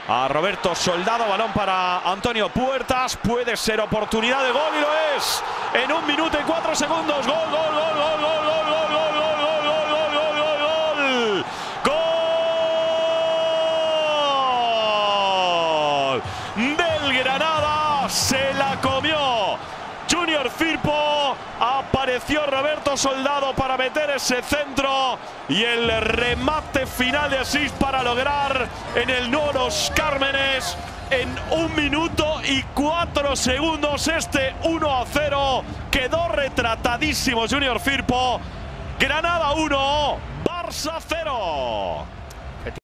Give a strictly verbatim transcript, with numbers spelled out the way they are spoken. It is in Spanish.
a Roberto Soldado. Balón para Antonio Puertas. Puede ser oportunidad de gol y lo es. En un minuto y cuatro segundos. Gol, gol, gol, gol, gol, gol, gol, gol, gol, gol, gol, gol, gol, gol, gol. Gol del Granada. Se la comió Junior Firpo. Apareció Roberto Soldado para meter ese centro y el remate final de Asís para lograr en el nuevo Los Cármenes en un minuto y cuatro segundos este uno a cero. Quedó retratadísimo Junior Firpo. Granada uno, Barça cero.